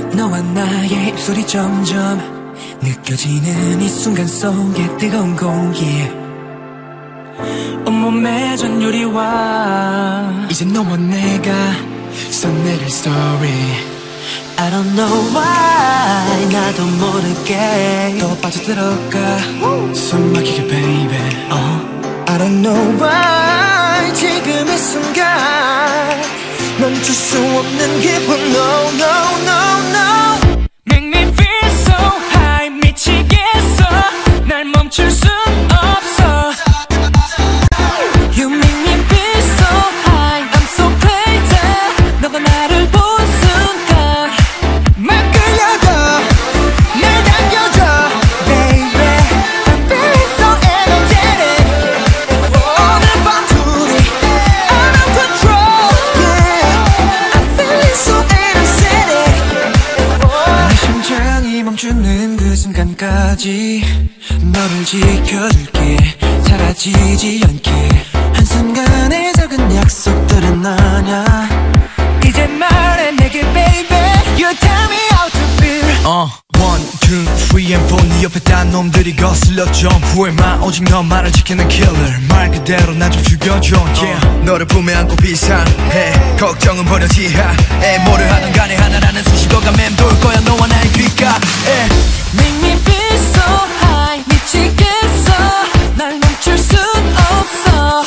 너와 나의 입술이 점점 느껴지는 이 순간 속에 뜨거운 공기 온몸에 전율이와 이제 너와 내가 써내릴 story I don't know why 나도 모르게 또 빠져들어가 숨 막히게 baby I don't know why 지금 이 순간 멈출 수 없는 기분 No no no no Make me feel so high 미치겠어 날 멈출 순 없어 You make me feel so high I'm so crazy 너가 나를 본 순간 막 끌려가 날 당겨줘 Baby I'm feeling so energetic 오늘 밤 둘이 out of control Yeah I'm feeling so energetic 내 심장이 멈추는 그 순간까지 너를 지켜줄게 사라지지 않게 한순간의 작은 약속들은 아냐 이제 말해 내게 baby You tell me how to feel 1, 2, 3 and 4 네 옆에 딴 놈들이 거슬러 점프해만 오직 너만을 지키는 killer 말 그대로 나 좀 죽여줘 yeah. 너를 품에 안고 비상해 걱정은 버려 지하에 뭐를 하든 간에 하나라는 수식어가 맴돌 거야 너와 나의 귓가에 Make me feel so high 미치겠어 날 멈출 순 없어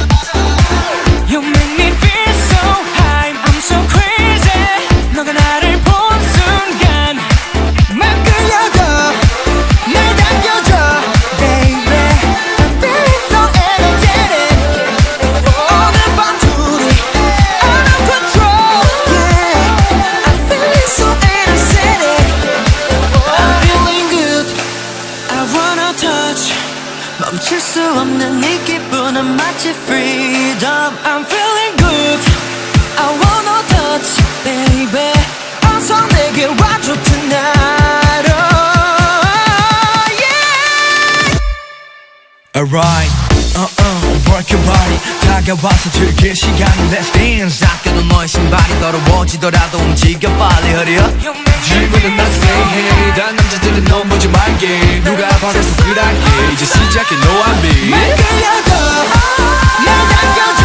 You make me feel so high I'm so crazy 너가 나를 본 순간 막 끌려가 날 당겨줘 Baby I'm feeling so energetic 오늘 밤 둘이 out of control Yeah I'm feeling so energetic I'm feeling good I wanna touch 멈출 수 없는 이 기분은 마치 freedom I'm feeling good I wanna touch baby 어서 내게 와줘 tonight oh yeah Alright work your body 다가와서 즐길 시간 Let's dance 아껴둔 너의 신발이 더러워지더라도 움직여 빨리 hurry up 질문은 난 say hey 단 남자들은 넌 보지 말게 누가 바래서 그랄게 이제 시작해 no I'm me 날 끌려가 날 당겨줘